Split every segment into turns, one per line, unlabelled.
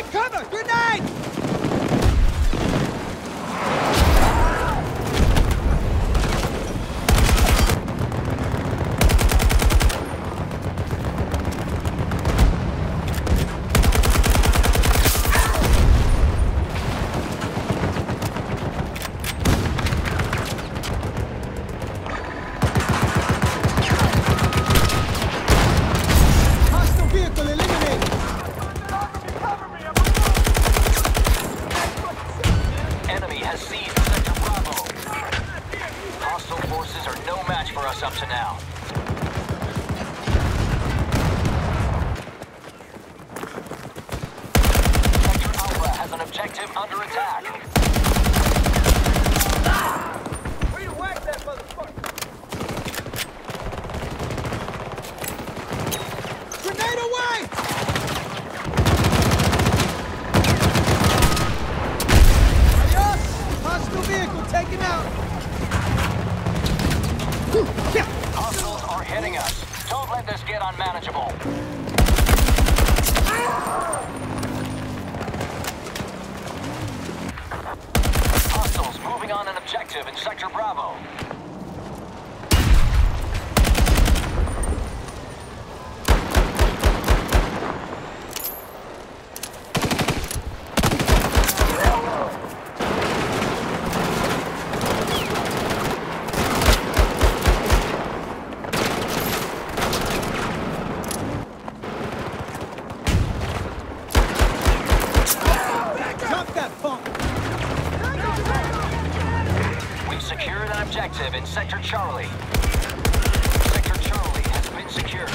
Cover! Grenade!
Up to now. Sector Alpha has an objective under attack.
Way to whack that motherfucker! Grenade away! Adios! Hostile vehicle taken out!
Hostiles are hitting us. Don't let this get unmanageable. Hostiles moving on an objective in Sector Bravo. Secured an objective in Sector Charlie. Sector Charlie has been secured.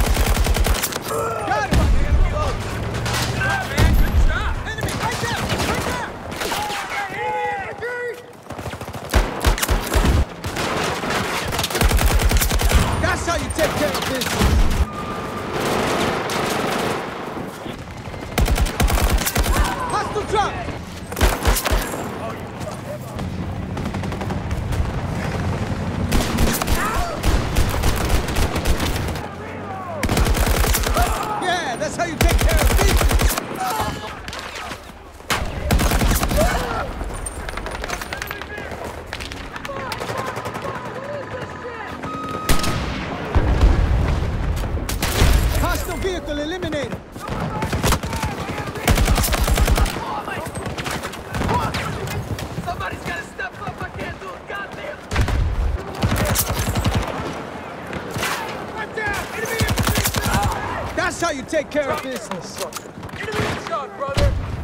Got it! Good job, man. Good job. Enemy, right there! Right there! That's how you take care of business. Hostile drop! That's how you take care of business! Hostile vehicle eliminated!
Somebody's gotta step up, I can't do it, goddamn!
Right down! Enemy! That's how you take care of business!
Enemy shot, brother!